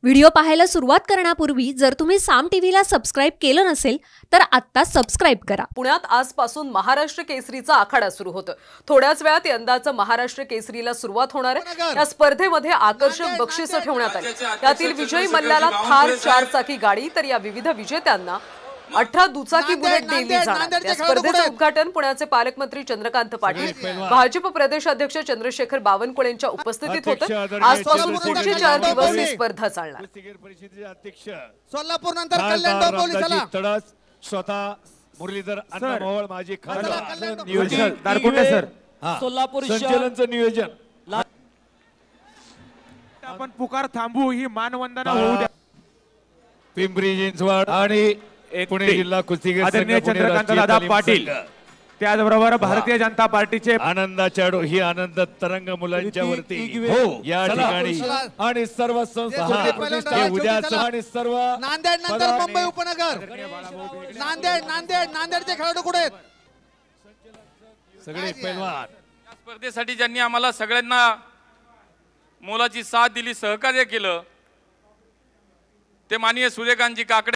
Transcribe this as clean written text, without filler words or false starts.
Video पाहायला सुरुवात करण्यापूर्वी जर तुम्ही साम टीव्हीला सबस्क्राइब केलं नसेल तर आत्ता सबस्क्राइब करा। पुण्यात आजपासून महाराष्ट्र केसरीचा आखाडा सुरू होतो। थोड्याच वेळात यंदाचं महाराष्ट्र केसरीला सुरुवात होणार आहे। या स्पर्धेमध्ये आकर्षक बक्षिसं ठेवण्यात आली। त्यातील विजयी मल्लाला थार 4 चाकी गाडी तर या विविध विजेत्यांना 18 दुचाकी बुलेट दिली जाणार। या स्पर्धेचं उद्घाटन पुण्याचे पालकमंत्री चंद्रकांत पाटील, भाजप प्रदेश अध्यक्ष चंद्रशेखर बावनकुळेंच्या उपस्थितीत होतं। आजपासून पुढचे 4 दिवस ही स्पर्धा चालणार। सोलापूर नंतर कल्याण डोंबिवली चला स्वतः मुरलीधर अण्णामोहोळ माजी खासदार नियोजन दारकुंडे सर सोलापूर संचलनचं नियोजन आपण पुकार थांबू ही मानवंदना होऊ द्या। पिंपरी चिंचवड आणि पुणे जिल्हा कुस्तीगीर आदरणीय चंद्रकांत दादा पाटील, त्याचबरोबर भारतीय जनता पार्टीचे आनंदाच्या ही आनंद तरंग मुलांच्या वरती या ठिकाणी आणि सर्व संस्था उद्या आणि सर्व नांदेड नंतर मुंबई उपनगर नांदेडचे खेळाडू कुठे आहेत? सगळे पैलवान या स्पर्धेसाठी ज्यांनी आम्हाला सगळ्यांना मोलाची साथ दिली, सहकार्य केलं ते माननीय सूर्यकांतजी काकडे